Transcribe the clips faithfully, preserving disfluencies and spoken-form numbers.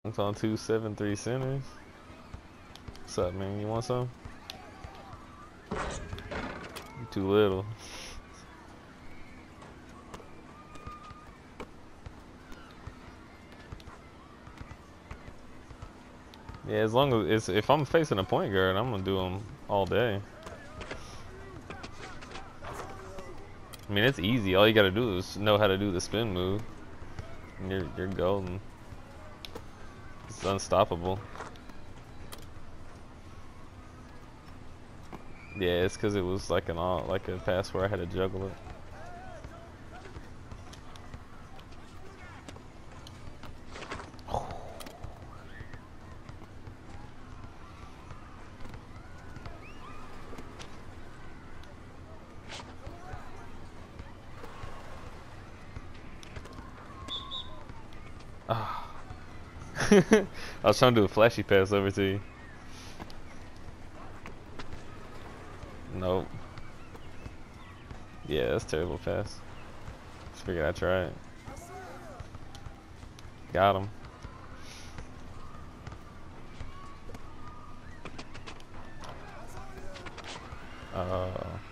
It's on two seven three centers. What's up, man? You want some? You too little. Yeah, as long as it's if I'm facing a point guard, I'm gonna do them all day. I mean, it's easy. All you gotta do is know how to do the spin move, and you're you're golden. It's unstoppable. Yeah, it's because it was like an all like a pass where I had to juggle it. Ah. I was trying to do a flashy pass over to you. Nope. Yeah, that's a terrible pass. Just figured I'd try it. Got him. Uh.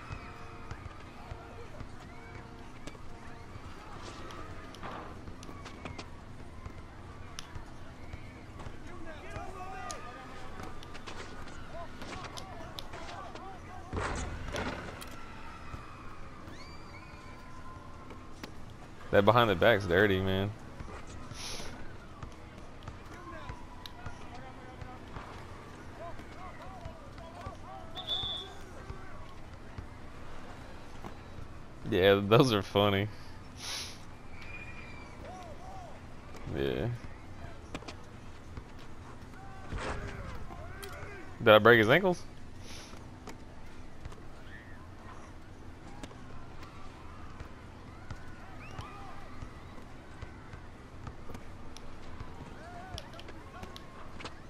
That behind the back's dirty, man. Yeah, those are funny. Yeah. Did I break his ankles?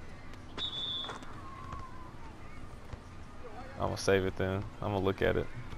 I'm gonna save it then. I'm gonna look at it.